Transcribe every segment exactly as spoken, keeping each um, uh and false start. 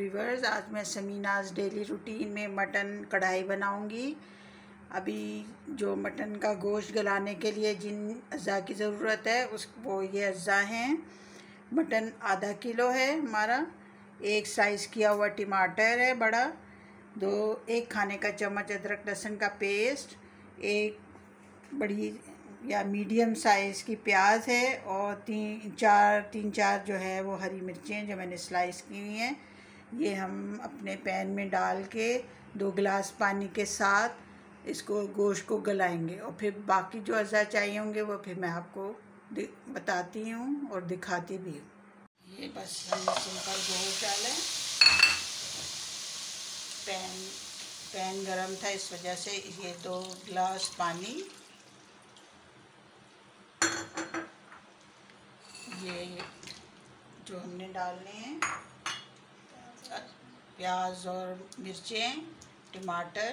Viewers, आज मैं Sameena's daily routine में मटन कढ़ाई बनाऊंगी। अभी जो मटन का गोश्त गलाने के लिए जिन अज़ा की ज़रूरत है उस वो ये अज़ा हैं। मटन आधा किलो है हमारा, एक स्लाइस किया हुआ टमाटर है बड़ा, दो एक खाने का चम्मच अदरक लहसुन का पेस्ट, एक बड़ी या मीडियम साइज़ की प्याज है और तीन चार तीन चार जो है वो हरी मिर्चें जो मैंने स्लाइस की हुई हैं। ये हम अपने पैन में डाल के दो गिलास पानी के साथ इसको गोश्त को गलाएंगे और फिर बाकी जो अज़ा चाहिए होंगे वो फिर मैं आपको बताती हूँ और दिखाती भी हूँ। ये बस हमने सिंपल गोश्त डालें। पैन पैन गरम था इस वजह से ये दो गिलास पानी, ये जो हमने डालने हैं प्याज और मिर्चें, टमाटर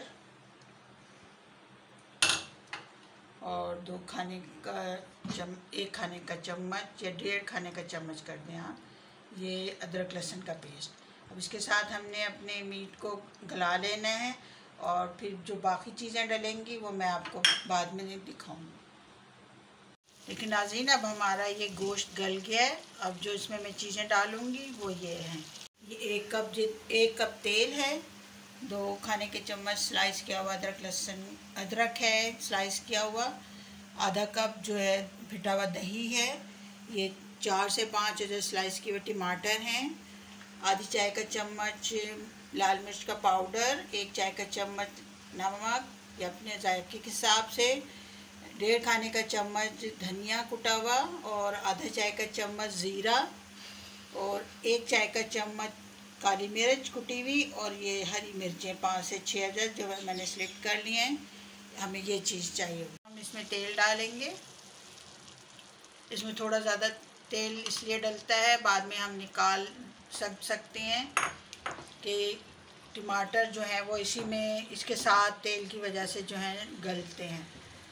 और दो खाने का चम एक खाने का चम्मच या डेढ़ खाने का चम्मच कर दें आप, ये अदरक लहसुन का पेस्ट। अब इसके साथ हमने अपने मीट को गला लेना है और फिर जो बाकी चीज़ें डलेंगी वो मैं आपको बाद में दिखाऊंगी। लेकिन नाज़रीन, अब हमारा ये गोश्त गल गया है। अब जो इसमें मैं चीज़ें डालूँगी वो ये हैं। ये एक कप जित एक कप तेल है, दो खाने के चम्मच स्लाइस किया हुआ अदरक लहसुन अदरक है स्लाइस किया हुआ, आधा कप जो है फिटा हुआ दही है, ये चार से पाँच जो स्लाइस किए हुए टमाटर हैं, आधी चाय का चम्मच लाल मिर्च का पाउडर, एक चाय का चम्मच नमक या अपने जायके के हिसाब से, डेढ़ खाने का चम्मच धनिया कुटा हुआ और आधा चाय का चम्मच ज़ीरा और एक चाय का चम्मच काली मिर्च कुटी हुई और ये हरी मिर्चें पाँच से छः अदद जो है मैंने सिलेक्ट कर लिए हैं। हमें ये चीज़ चाहिए। हम इसमें तेल डालेंगे। इसमें थोड़ा ज़्यादा तेल इसलिए डलता है, बाद में हम निकाल सक सकते हैं कि टमाटर जो है वो इसी में इसके साथ तेल की वजह से जो है गलते हैं।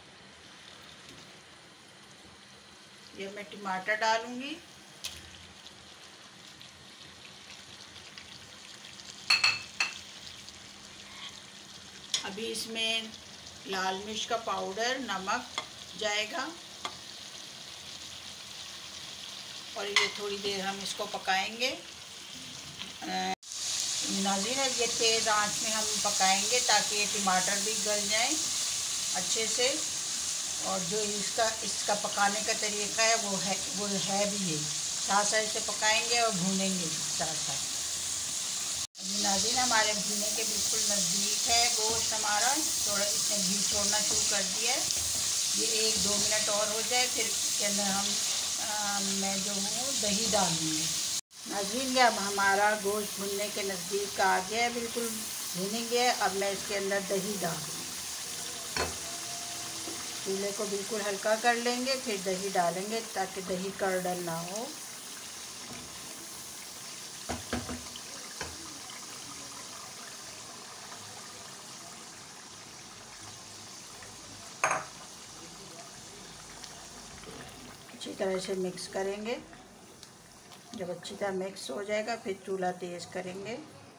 ये मैं टमाटर डालूंगी। अभी इसमें लाल मिर्च का पाउडर, नमक जाएगा और ये थोड़ी देर हम इसको पकाएंगे। नाज़रीन, ये तेज़ आंच में हम पकाएंगे ताकि ये टमाटर भी गल जाएं अच्छे से। और जो इसका इसका पकाने का तरीका है वो है वो है भी ये, साथ साथ इसे पकाएंगे और भूनेंगे साथ साथ। अभी नाज़रीन, हमारे भूने के बिल्कुल नज़दीक है गोश्त हमारा, थोड़ा इसने घी छोड़ना शुरू कर दिया है। ये एक दो मिनट और हो जाए फिर इसके अंदर हम आ, मैं जो हूँ दही डालूँगी। नाज़रीन, अब हमारा गोश्त भुनने के नज़दीक आ गया है, बिल्कुल भुन गया है। अब मैं इसके अंदर दही डालूँगी। चूल्हे को बिल्कुल हल्का कर लेंगे, फिर दही डालेंगे ताकि दही कड़ल ना हो। अच्छी तरह से मिक्स करेंगे। जब अच्छी तरह मिक्स हो जाएगा फिर चूल्हा तेज़ करेंगे।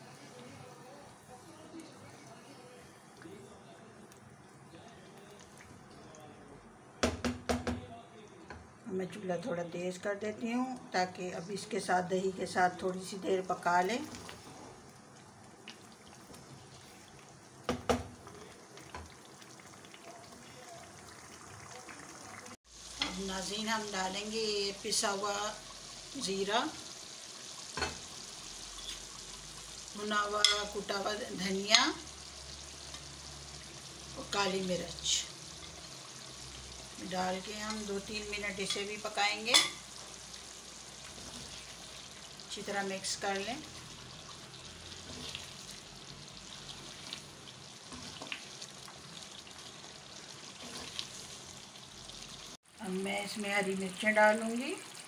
मैं चूल्हा थोड़ा तेज़ कर देती हूँ ताकि अब इसके साथ दही के साथ थोड़ी सी देर पका लें। अब नाज़रीन, हम डालेंगे ये पिसा हुआ ज़ीरा, भुना हुआ कुटा हुआ धनिया और काली मिर्च डाल के हम दो तीन मिनट इसे भी पकाएंगे। अच्छी तरह मिक्स कर लें। अब मैं इसमें हरी मिर्चें डालूंगी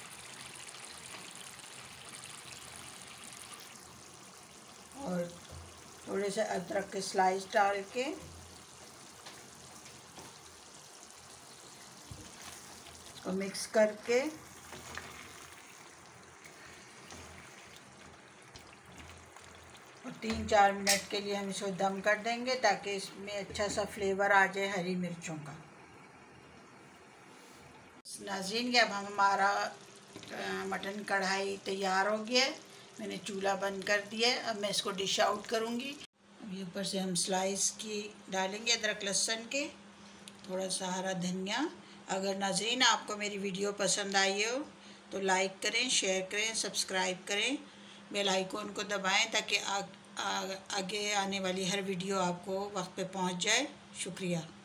और थोड़े से अदरक के स्लाइस डाल के इसको मिक्स करके तीन चार मिनट के लिए हम इसको दम कर देंगे ताकि इसमें अच्छा सा फ्लेवर आ जाए हरी मिर्चों का। नाज़रीन कि अब हमारा मटन कढ़ाई तैयार हो गया है। मैंने चूल्हा बंद कर दिया है। अब मैं इसको डिश आउट करूँगी। अभी ऊपर से हम स्लाइस की डालेंगे अदरक लहसुन के, थोड़ा सा हरा धनिया। अगर नाज़रीन आपको मेरी वीडियो पसंद आई हो तो लाइक करें, शेयर करें, सब्सक्राइब करें, बेल आइकन को दबाएं ताकि आ, आ, आगे आने वाली हर वीडियो आपको वक्त पे पहुंच जाए। शुक्रिया।